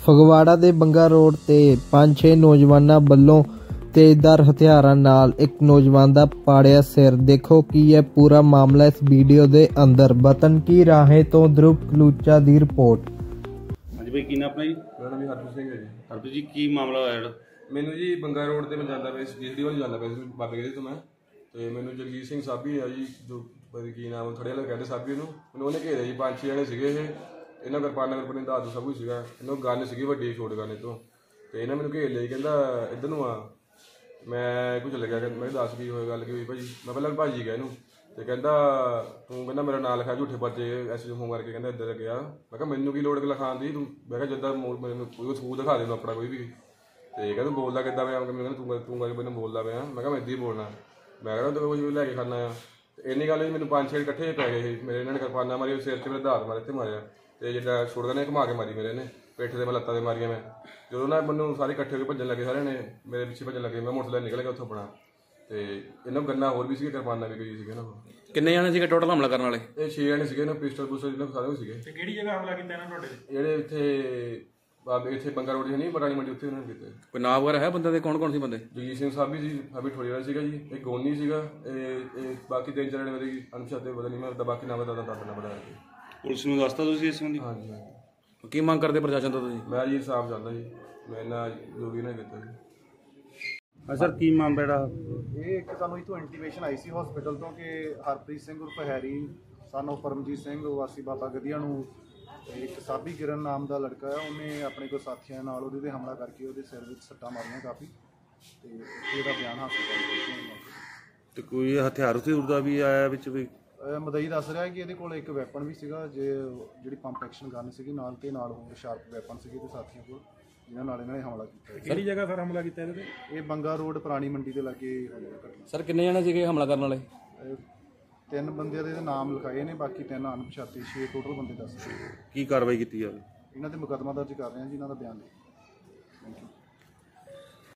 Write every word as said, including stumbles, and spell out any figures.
ਫਗਵਾੜਾ ਦੇ ਬੰਗਾ ਰੋਡ ਤੇ ਪੰਜ छे ਨੌਜਵਾਨਾਂ ਵੱਲੋਂ तेजदार हथियारों नाल एक नौजवान दा पाड़िया सिर। देखो की है पूरा मामला इस वीडियो दे अंदर। बतन की राहें तो ध्रुव कलूचा दी रिपोर्ट। हाँ जी भाई की नाम अपना जी? मेरा नाम हरप्रीत सिंह है जी। हरप्रीत जी की मामला होया? मैनू जी बंगा रोड ते मैं जांदा पिया सी डी वाल जांदा पिया सी बाबे गए तो मैं ते मैनू जगजीत सिंह साबी है जी जो की नाम थड़े वाले कहते साबी नूं मैनू उहने घेरे जी पांच छे जणे सीगे ये इन्हां किरपाना किरपानी दादू सब कुछ सीगा इन्हां गन सीगी वड्डी छोट गन तो ते इन्हां मैनू घेर लिया कहंदा इधर नूं आ मैं कुछ लग्या कि मैं दस की होए गल की होई भाजी मैं पहले भाजी गया इनू तो कहता तू कहना मेरा नाम लिखा झूठे पर्चे ऐसे फोन करके कहता इधर गया मैं कहा मैनू की लोड़ लिखाण दी तू मैं कहा जिदा मैनू कोई सबूत दिखा दे अपना कोई भी तो कहता तू बोलता किदा मैं कहना तू तू करके मैनू बोलता पाया मैं कहा मैं इदा ही बोलना मैं कहना तो कुछ लैके खाना आ इन्नी गल मैनू पांच छे कट्ठे पै गए मेरे इन्होंने किरपाना मारी सिर से मेरे दात मारे इतने मारिया तो जिदा छोड़दा ने घुमा के मारी मेरे ने पेठ से मैं लत्तां दे मारिया मैं जो ना मैं सारे कट्ठे होकर भजन लगे सारे ने मेरे पिछे भजन लगे मैं मोटरसाइकिल निकल गया उत्थों अपना तो इन्हों गन्ना होर भी किरपाना भी कोई सीगे ना किन्ने जाने सीगे टोटल हमला करने वाले? ये छे जने सीगे ना पिस्टल पुस्टल इन्हों सारे सीगे। ते किहड़ी जगह हमला कीता इन्हां ਤੁਹਾਡੇ? ਜਿਹੜੇ ਇੱਥੇ ਬਾਬੇ ਇੱਥੇ ਬੰਗਾ ਰੋਡ 'ਚ ਨਹੀਂ ਬਟਾਣੀ ਮੰਡੀ ਉੱਥੇ ਉਹਨਾਂ ਨੇ ਕੀਤਾ। ਕੋਈ ਨਾਮ ਵਗੈਰਾ ਹੈ ਬੰਦੇ ਦੇ? ਕੌਣ ਕੌਣ ਸੀ ਬੰਦੇ? ਜਗਜੀਤ ਸਿੰਘ ਸਾਬੀ ਸੀ ਸਾਬੀ ਠੋੜੀ ਵਾਲਾ ਸੀਗਾ ਜੀ ਇੱਕ ਗੋਨੀ ਸੀਗਾ ਇਹ ਇਹ ਬਾਕੀ ਤਿੰਨ ਚਾਰ ਜਣੇ ਮੇਰੇ ਅਨੁਸ਼ਾਤੇ ਪਤਾ ਨਹੀਂ ਮੈਂ ਉਹਦਾ ਬਾਕੀ ਨਾਮ ਦਾ ਤਾਂ ਨਾ ਪਤਾ। ਪੁਲਿਸ ਨੂੰ ਦੱਸਤਾ ਤੁਸੀਂ ਇਸ ਸੰਬੰਧੀ? ਹਾਂਜੀ ਹਾਂਜੀ। ਕੀ ਮੰਗ ਕਰਦੇ ਪ੍ਰਸ਼ਾਸਨ ਤੋਂ ਤੁਸੀਂ? ਮੈਂ ਜੀ ਇਨਸਾਫ ਚਾਹੁੰਦਾ ਜੀ ਮੈਂ ਨਾ ਜੋ ਵੀ ਨਾ ਕੀਤਾ ਜੀ। ਹਾਂ ਸਰ ਕੀ ਮਾਮਲਾ ਜਿਹੜਾ ਇਹ ਇੱਕ ਸਾਨੂੰ ਇੱਥੋਂ ਇੰਟੀਮੇਸ਼ਨ ਆਈ ਸੀ ਹਸਪੀਟਲ ਤੋਂ ਕਿ ਹਰਪ੍ਰੀਤ ਸਿੰਘ ਉਰਫ ਹੈਰੀ ਸਾਨੂੰ ਪਰਮਜੀਤ ਸਿੰਘ ਵਾਸੀ ਬਾਬਾ ਗਧੀਆ ਨੂੰ ਇੱਕ ਸਾਬੀ ਕਿਰਨ ਨਾਮ ਦਾ ਲੜਕਾ ਹੈ ਉਹਨੇ ਆਪਣੇ ਕੋਈ ਸਾਥੀਆਂ ਨਾਲ ਉਹਦੇ 'ਤੇ ਹਮਲਾ ਕਰਕੇ ਉਹਦੇ ਸਿਰ ਵਿੱਚ ਸੱਟਾਂ ਮਾਰੀਆਂ ਕਾਫੀ ਤੇ ਇਹਦਾ ਬਿਆਨ ਹਾਸਲ ਕਰਕੇ ਤੇ ਕੋਈ ਹਥਿਆਰ ਹਥਿਆਰ ਦਾ ਵੀ ਆਇਆ ਵਿੱਚ ਵੀ? ਮਦਈ ਦੱਸ ਰਿਹਾ ਕਿ ਇਹਦੇ ਕੋਲ ਇੱਕ ਵੈਪਨ ਵੀ ਸੀਗਾ ਜੇ ਜਿਹੜੀ ਪੰਪ ਐਕਸ਼ਨ ਗਨ ਸੀਗੀ ਨਾਲ ਤੇ ਨਾਲ ਹੋਰ ਸ਼ਾਰਪ ਵੈਪਨ ਸੀਗੇ ਤੇ ਸਾਥੀਆਂ ਕੋਲ ਜਿਨ੍ਹਾਂ ਨਾਲ ਇਹਨਾਂ ਨੇ ਹਮਲਾ ਕੀਤਾ। ਕਿਹੜੀ ਜਗ੍ਹਾ ਸਰ ਹਮਲਾ ਕੀਤਾ ਇਹਦੇ ਤੇ? ਇਹ ਬੰਗਾ ਰੋਡ ਪੁਰਾਣੀ ਮੰਡੀ ਦੇ ਲਾਗੇ ਹੋਇਆ। ਸਰ ਕਿੰਨੇ ਜਣੇ ਸੀਗੇ ਹਮਲਾ ਕਰਨ ਵਾਲੇ? ਤਿੰਨ ਬੰਦਿਆਂ ਦੇ ਨਾਮ ਲਿਖਾਏ ਨੇ ਬਾਕੀ ਤਿੰਨ ਅਣਪਛਾਤੇ ਛੇ ਟੋਟਲ ਬੰਦੇ ਦੱਸ। ਕੀ ਕਾਰਵਾਈ ਕੀਤੀ ਜਾਵੇ? ਇਹਨਾਂ ਤੇ ਮੁਕੱਦਮਾ ਦਰਜ ਕਰ ਰਹੇ ਹਾਂ ਜੀ ਇਹਨਾਂ ਦਾ ਬਿਆਨ ਦੇ। Thank you.